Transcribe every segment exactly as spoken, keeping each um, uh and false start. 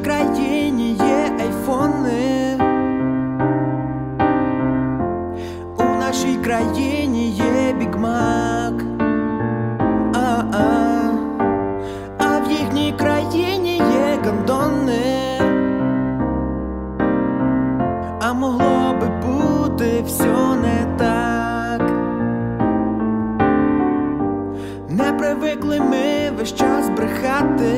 країні є айфони, у нашій країні є Біг Мак, а-а, а в їхній країні є гандони. А могло би бути все не так. Не привикли ми весь час брехати,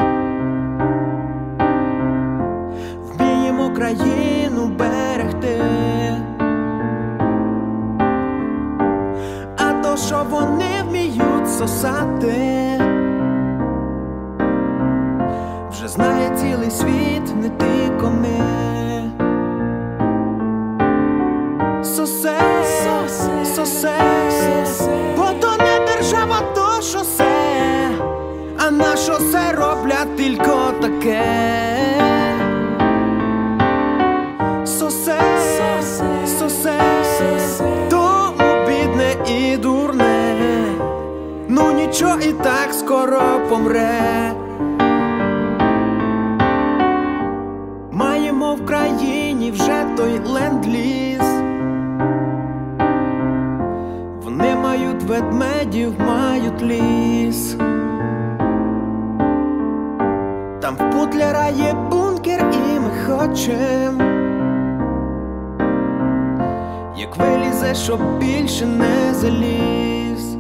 вміємо країну берегти. А то, що вони вміють сосати, вже знає цілий світ, не тільки ми. Сосе, сосе, сосе, бо то не держава, то шосе, а на шосе роблять тільки таке. Сосе, сосе, тому бідне і дурне, ну нічого і так скоро помре. Маємо в країні вже той ленд-ліз, вони мають ведмедів, мають ліс. Там в Путлера є бункер і ми хочем, як вилізе, щоб більше не заліз.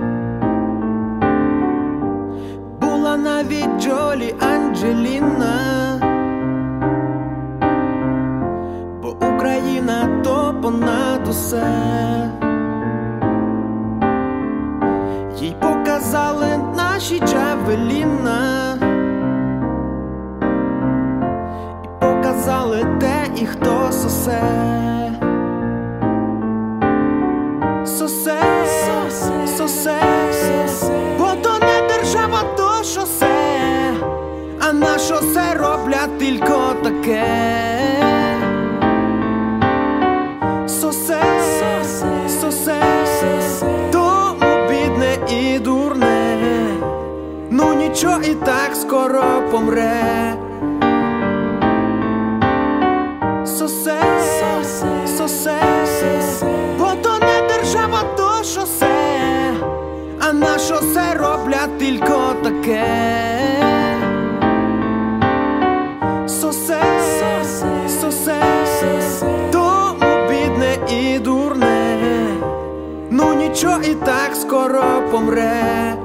Була навіть Джолі Анджеліна, бо Україна то понад усе. Їй показали наші Джавеліна і показали те, і хто сосе. Сосе, сосе, бо то не держава, то шосе, а на шосе роблять тільки таке. Сосе, сосе, тому бідне і дурне, ну нічого і так скоро помре. Сосе, сосе, бо то не держава, то шосе, а на шосе роблять тільки таке. Сосе, сосе, тому бідне і дурне, ну нічого і так скоро помре.